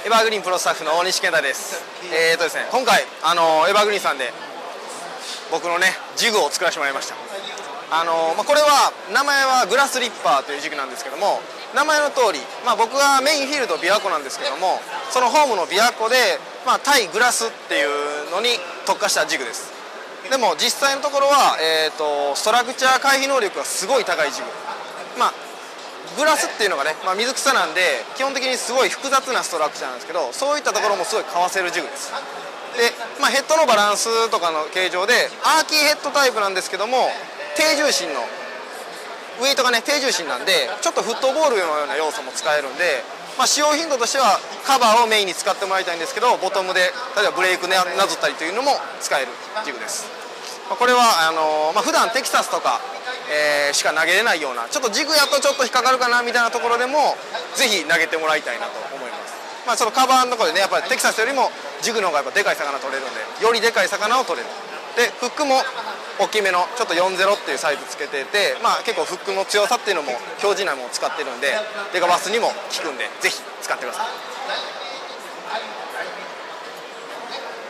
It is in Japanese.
エバーグリーンプロスタッフの大西健太です。ですね、今回エバーグリーンさんで僕のねジグを作らせてもらいました。これは名前はグラスリッパーというジグなんですけども、名前の通り、僕はメインフィールド琵琶湖なんですけども、そのホームの琵琶湖で、対グラスっていうのに特化したジグです。でも実際のところは、ストラクチャー回避能力がすごい高いジグ、グラスっていうのがね、水草なんで基本的にすごい複雑なストラクチャーなんですけど、そういったところもすごいかわせるジグです。で、ヘッドのバランスとかの形状でアーキーヘッドタイプなんですけども、低重心のウエイトがね低重心なんで、ちょっとフットボールのような要素も使えるんで、使用頻度としてはカバーをメインに使ってもらいたいんですけど、ボトムで例えばブレークなぞったりというのも使えるジグです。これは普段テキサスとか、しか投げれないような、ちょっとジグやとちょっと引っかかるかなみたいなところでもぜひ投げてもらいたいなと思います。そのカバーのところでね、やっぱりテキサスよりもジグの方がやっぱでかい魚取れるんで、よりでかい魚を取れる。でフックも大きめのちょっと40っていうサイズつけてて、結構フックの強さっていうのも強靭なものを使ってるんで、デカバスにも効くんでぜひ使ってください。